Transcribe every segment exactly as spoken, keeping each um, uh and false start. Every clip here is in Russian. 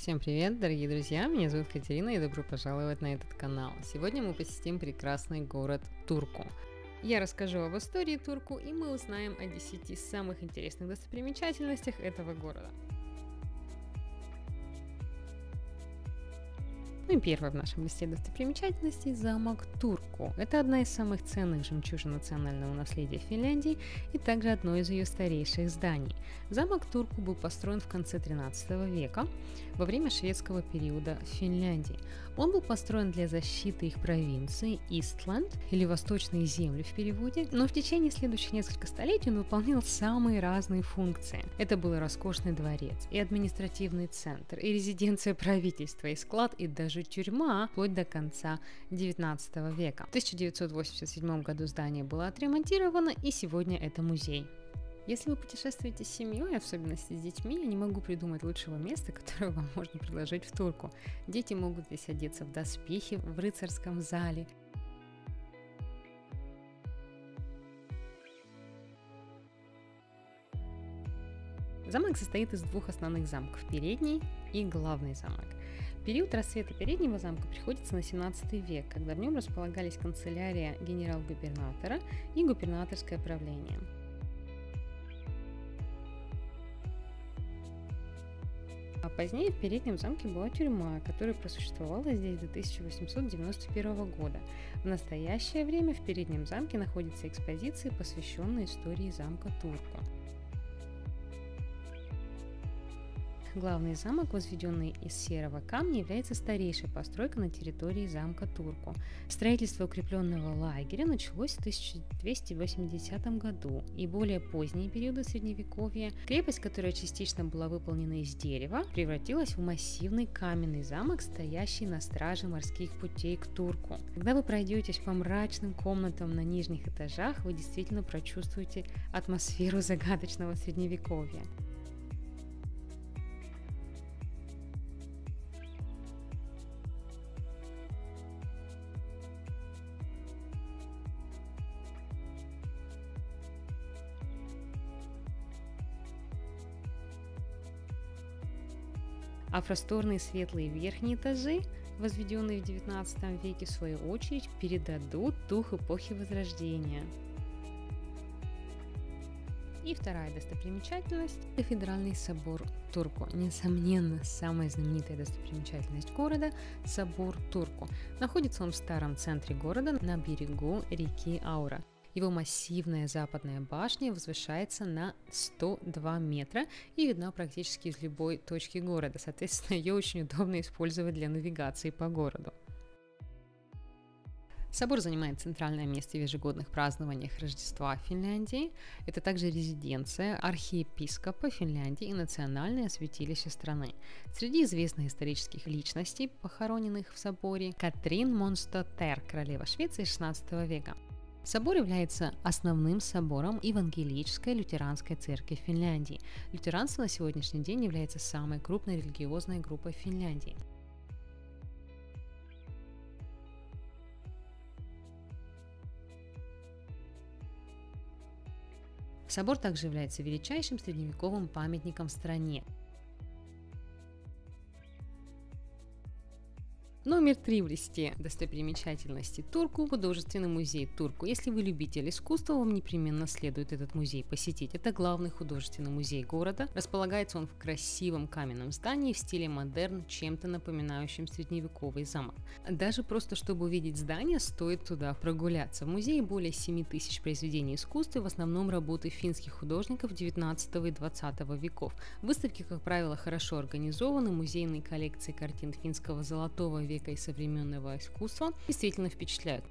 Всем привет, дорогие друзья, меня зовут Катерина и добро пожаловать на этот канал. Сегодня мы посетим прекрасный город Турку. Я расскажу об истории Турку, и мы узнаем о десяти самых интересных достопримечательностях этого города. Ну и первое в нашем листе достопримечательностей – замок Турку. Это одна из самых ценных жемчужин национального наследия Финляндии и также одно из ее старейших зданий. Замок Турку был построен в конце тринадцатого века во время шведского периода в Финляндии. Он был построен для защиты их провинции Истланд или Восточные земли в переводе, но в течение следующих нескольких столетий он выполнял самые разные функции. Это был роскошный дворец, и административный центр, и резиденция правительства, и склад, и даже тюрьма вплоть до конца девятнадцатого века. В тысяча девятьсот восемьдесят седьмом году здание было отремонтировано, и сегодня это музей. Если вы путешествуете с семьей, особенно с детьми, я не могу придумать лучшего места, которое вам можно предложить в Турку. Дети могут здесь одеться в доспехи в рыцарском зале. Замок состоит из двух основных замков – передний и главный замок. Период расцвета переднего замка приходится на семнадцатый век, когда в нем располагались канцелярия генерал-губернатора и губернаторское правление. А позднее в переднем замке была тюрьма, которая просуществовала здесь до тысяча восемьсот девяносто первого года. В настоящее время в переднем замке находятся экспозиции, посвященные истории замка Турку. Главный замок, возведенный из серого камня, является старейшей постройкой на территории замка Турку. Строительство укрепленного лагеря началось в тысяча двести восьмидесятом году, и более поздние периоды Средневековья крепость, которая частично была выполнена из дерева, превратилась в массивный каменный замок, стоящий на страже морских путей к Турку. Когда вы пройдетесь по мрачным комнатам на нижних этажах, вы действительно прочувствуете атмосферу загадочного Средневековья. А просторные светлые верхние этажи, возведенные в девятнадцатом веке, в свою очередь передадут дух эпохи Возрождения. И вторая достопримечательность – кафедральный собор Турку. Несомненно, самая знаменитая достопримечательность города – собор Турку. Находится он в старом центре города на берегу реки Аура. Его массивная западная башня возвышается на сто два метра и видна практически из любой точки города, соответственно, ее очень удобно использовать для навигации по городу. Собор занимает центральное место в ежегодных празднованиях Рождества в Финляндии. Это также резиденция архиепископа Финляндии и национальное святилище страны. Среди известных исторических личностей, похороненных в соборе, Катрин Монстотер, королева Швеции шестнадцатого века. Собор является основным собором Евангелической лютеранской церкви Финляндии. Лютеранство на сегодняшний день является самой крупной религиозной группой в Финляндии. Собор также является величайшим средневековым памятником в стране. Номер три в листе достопримечательностей Турку – художественный музей Турку. Если вы любитель искусства, вам непременно следует этот музей посетить. Это главный художественный музей города. Располагается он в красивом каменном здании в стиле модерн, чем-то напоминающем средневековый замок. Даже просто чтобы увидеть здание, стоит туда прогуляться. В музее более семи тысяч произведений искусства, в основном работы финских художников девятнадцатого и двадцатого веков. Выставки, как правило, хорошо организованы. Музейные коллекции картин финского золотого века века и современного искусства действительно впечатляют.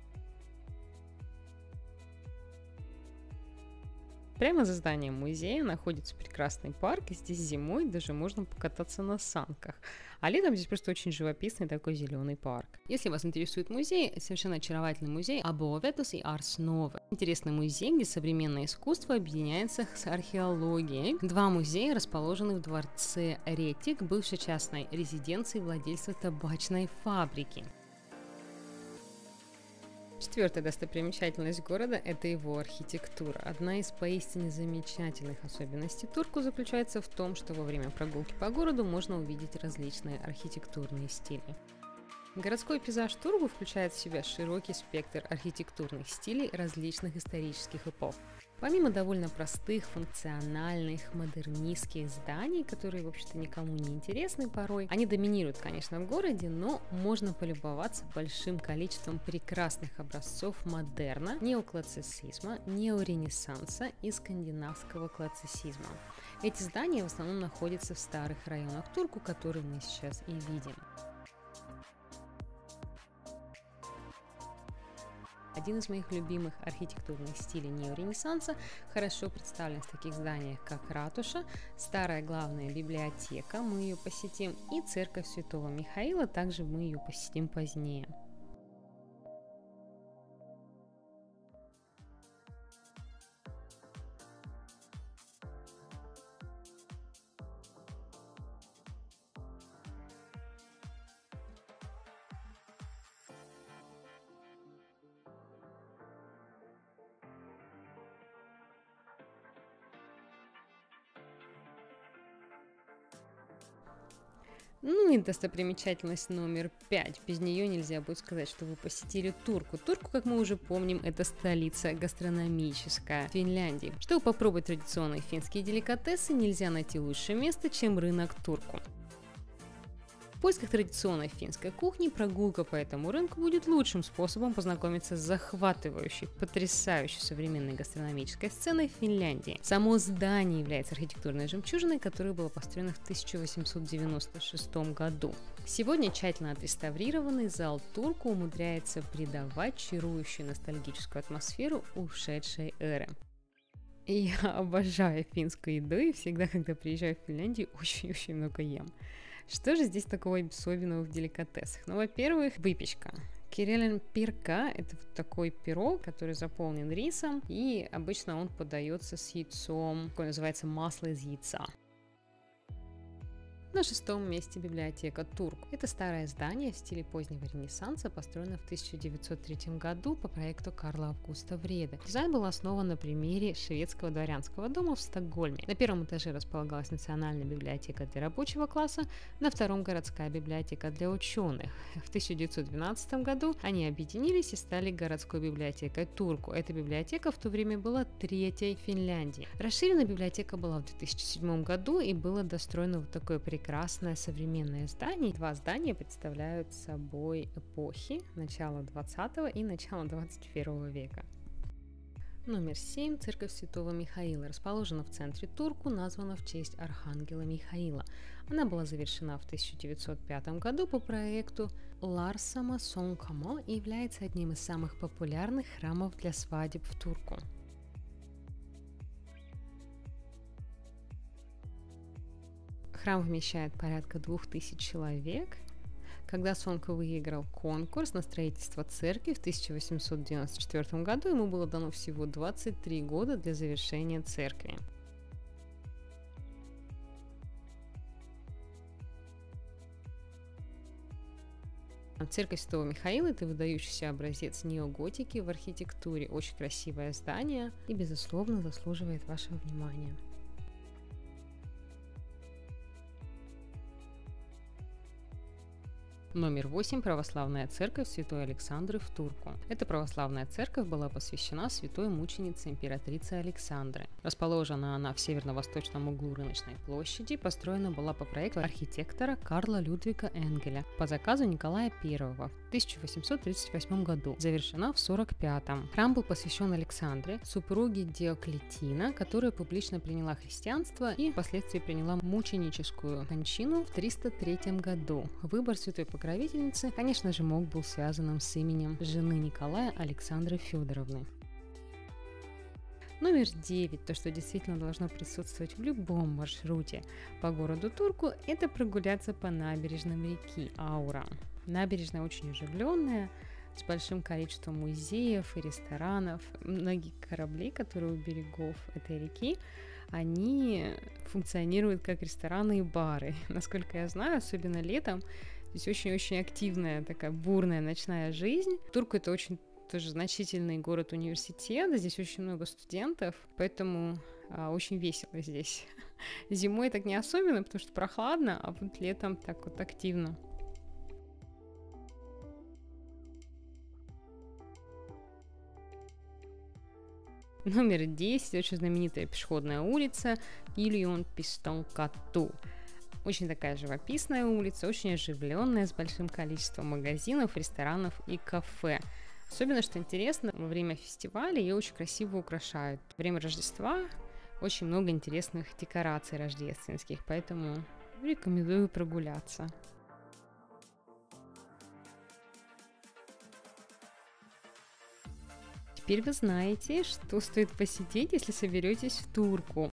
Прямо за зданием музея находится прекрасный парк, и здесь зимой даже можно покататься на санках. А летом здесь просто очень живописный такой зеленый парк. Если вас интересует музей, совершенно очаровательный музей Abovetus и Ars Nova. Интересный музей, где современное искусство объединяется с археологией. Два музея расположены в дворце Ретик, бывшей частной резиденции владельца табачной фабрики. Четвертая достопримечательность города – это его архитектура. Одна из поистине замечательных особенностей Турку заключается в том, что во время прогулки по городу можно увидеть различные архитектурные стили. Городской пейзаж Тургу включает в себя широкий спектр архитектурных стилей различных исторических эпох. Помимо довольно простых, функциональных, модернистских зданий, которые, в общем-то, никому не интересны порой, они доминируют, конечно, в городе, но можно полюбоваться большим количеством прекрасных образцов модерна, неоклассицизма, неоренессанса и скандинавского классицизма. Эти здания в основном находятся в старых районах Турку, которые мы сейчас и видим. Один из моих любимых архитектурных стилей неоренессанса хорошо представлен в таких зданиях, как ратуша, старая главная библиотека, мы ее посетим, и церковь Святого Михаила, также мы ее посетим позднее. Ну и достопримечательность номер пять. Без нее нельзя будет сказать, что вы посетили Турку. Турку, как мы уже помним, это столица гастрономическая Финляндии. Чтобы попробовать традиционные финские деликатесы, нельзя найти лучшее место, чем рынок Турку. В поисках традиционной финской кухни прогулка по этому рынку будет лучшим способом познакомиться с захватывающей, потрясающей современной гастрономической сценой Финляндии. Само здание является архитектурной жемчужиной, которая была построена в тысяча восемьсот девяносто шестом году. Сегодня тщательно отреставрированный зал Турку умудряется придавать чарующую ностальгическую атмосферу ушедшей эры. И я обожаю финскую еду и всегда, когда приезжаю в Финляндию, очень-очень много ем. Что же здесь такого особенного в деликатесах? Ну, во-первых, выпечка. Кириллен пирка – это вот такой пирог, который заполнен рисом, и обычно он подается с яйцом, такое называется масло из яйца. На шестом месте библиотека Турку. Это старое здание в стиле позднего Ренессанса, построено в тысяча девятьсот третьем году по проекту Карла Августа Вреде. Дизайн был основан на примере шведского дворянского дома в Стокгольме. На первом этаже располагалась национальная библиотека для рабочего класса, на втором городская библиотека для ученых. В тысяча девятьсот двенадцатом году они объединились и стали городской библиотекой Турку. Эта библиотека в то время была третьей в Финляндии. Расширена библиотека была в две тысячи седьмом году и было достроено вот такое прекрасное Прекрасное современное здание. Два здания представляют собой эпохи начала двадцатого и начала двадцать первого века. Номер семь. Церковь Святого Михаила. Расположена в центре Турку, названа в честь архангела Михаила. Она была завершена в тысяча девятьсот пятом году по проекту Ларсама Сонкамо и является одним из самых популярных храмов для свадеб в Турку. Храм вмещает порядка двух тысяч человек. Когда Сонка выиграл конкурс на строительство церкви в тысяча восемьсот девяносто четвёртом году, ему было дано всего двадцать три года для завершения церкви. Церковь Святого Михаила – это выдающийся образец неоготики в архитектуре. Очень красивое здание и, безусловно, заслуживает вашего внимания. Номер восемь. Православная церковь Святой Александры в Турку. Эта православная церковь была посвящена святой мученице императрице Александре. Расположена она в северно-восточном углу рыночной площади. Построена была по проекту архитектора Карла Людвига Энгеля по заказу Николая Первого в тысяча восемьсот тридцать восьмом году. Завершена в сорок пятом. Храм был посвящен Александре, супруге Диоклетина, которая публично приняла христианство и впоследствии приняла мученическую кончину в триста третьем году. Выбор святой покровительницы, конечно же, мог был связанным с именем жены Николая Александры Федоровны. Номер девять. То, что действительно должно присутствовать в любом маршруте по городу Турку, это прогуляться по набережным реки Аура. Набережная очень оживленная, с большим количеством музеев и ресторанов. Многие корабли, которые у берегов этой реки, они функционируют как рестораны и бары. Насколько я знаю, особенно летом, здесь очень-очень активная такая бурная ночная жизнь. Турку это очень тоже значительный город-университет, здесь очень много студентов, поэтому а, очень весело здесь. Зимой так не особенно, потому что прохладно, а вот летом так вот активно. Номер десять, очень знаменитая пешеходная улица Ильон Пистон Кату. Очень такая живописная улица, очень оживленная, с большим количеством магазинов, ресторанов и кафе. Особенно, что интересно, во время фестиваля ее очень красиво украшают. Во время Рождества очень много интересных декораций рождественских, поэтому рекомендую прогуляться. Теперь вы знаете, что стоит посетить, если соберетесь в Турку.